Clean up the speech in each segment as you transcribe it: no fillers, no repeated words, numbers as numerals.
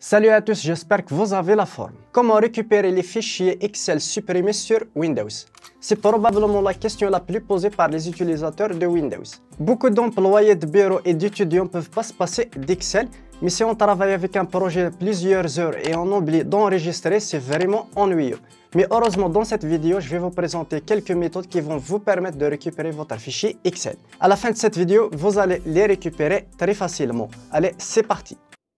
Salut à tous, j'espère que vous avez la forme. Comment récupérer les fichiers Excel supprimés sur Windows? C'est probablement la question la plus posée par les utilisateurs de Windows. Beaucoup d'employés de bureau et d'étudiants ne peuvent pas se passer d'Excel, mais si on travaille avec un projet plusieurs heures et on oublie d'enregistrer, c'est vraiment ennuyeux. Mais heureusement, dans cette vidéo, je vais vous présenter quelques méthodes qui vont vous permettre de récupérer votre fichier Excel. À la fin de cette vidéo, vous allez les récupérer très facilement. Allez, c'est parti!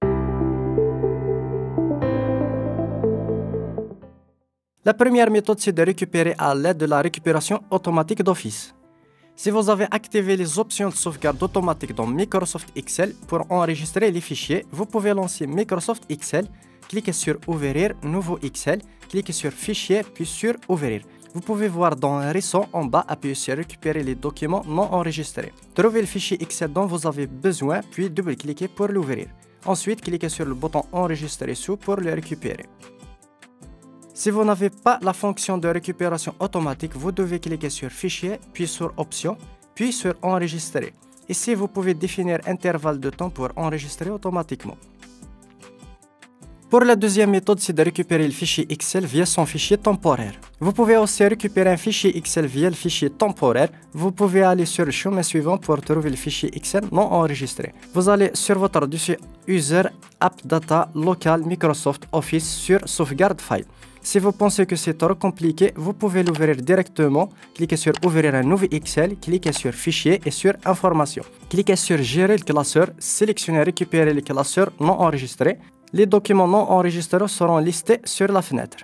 La première méthode, c'est de récupérer à l'aide de la récupération automatique d'Office. Si vous avez activé les options de sauvegarde automatique dans Microsoft Excel pour enregistrer les fichiers, vous pouvez lancer Microsoft Excel, cliquez sur Ouvrir, Nouveau Excel, cliquez sur Fichier, puis sur Ouvrir. Vous pouvez voir dans Récent en bas, appuyez sur Récupérer les documents non enregistrés. Trouvez le fichier Excel dont vous avez besoin, puis double-cliquez pour l'ouvrir. Ensuite, cliquez sur le bouton Enregistrer sous pour le récupérer. Si vous n'avez pas la fonction de récupération automatique, vous devez cliquer sur Fichier, puis sur Options, puis sur Enregistrer. Ici, vous pouvez définir intervalle de temps pour enregistrer automatiquement. Pour la deuxième méthode, c'est de récupérer le fichier Excel via son fichier temporaire. Vous pouvez aussi récupérer un fichier Excel via le fichier temporaire. Vous pouvez aller sur le chemin suivant pour trouver le fichier Excel non enregistré. Vous allez sur votre dossier User, App Data, Local, Microsoft Office sur Sauvegarde File. Si vous pensez que c'est trop compliqué, vous pouvez l'ouvrir directement. Cliquez sur Ouvrir un nouveau Excel, cliquez sur Fichier et sur Information. Cliquez sur Gérer le classeur, sélectionnez Récupérer le classeur non enregistré. Les documents non enregistrés seront listés sur la fenêtre.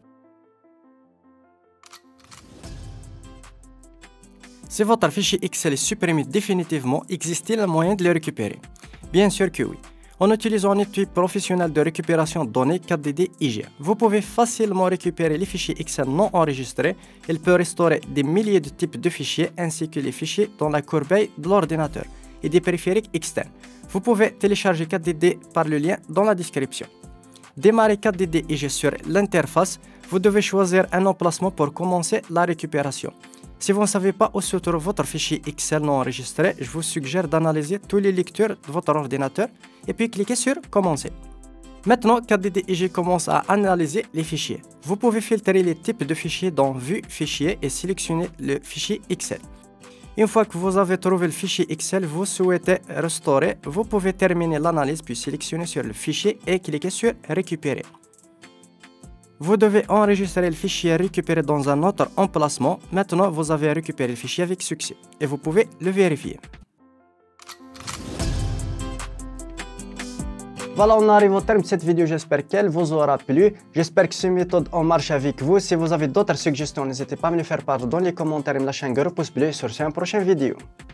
Si votre fichier Excel est supprimé définitivement, existe-t-il un moyen de le récupérer? Bien sûr que oui. En utilisant un outil professionnel de récupération de données KDD-IGA, vous pouvez facilement récupérer les fichiers Excel non enregistrés. Il peut restaurer des milliers de types de fichiers ainsi que les fichiers dans la corbeille de l'ordinateur et des périphériques externes. Vous pouvez télécharger KDD par le lien dans la description. Démarrez KDD-IGA sur l'interface. Vous devez choisir un emplacement pour commencer la récupération. Si vous ne savez pas où se trouve votre fichier Excel non enregistré, je vous suggère d'analyser tous les lecteurs de votre ordinateur et puis cliquez sur Commencer. Maintenant, KDD-IGA commence à analyser les fichiers. Vous pouvez filtrer les types de fichiers dans Vue, Fichier et sélectionner le fichier Excel. Une fois que vous avez trouvé le fichier Excel, vous souhaitez restaurer, vous pouvez terminer l'analyse puis sélectionner sur le fichier et cliquer sur Récupérer. Vous devez enregistrer le fichier récupéré dans un autre emplacement. Maintenant, vous avez récupéré le fichier avec succès et vous pouvez le vérifier. Voilà, on arrive au terme de cette vidéo. J'espère qu'elle vous aura plu. J'espère que cette méthode en marche avec vous. Si vous avez d'autres suggestions, n'hésitez pas à me les faire part dans les commentaires et me lâcher un gros pouce bleu. Sur ce, à une prochaine vidéo.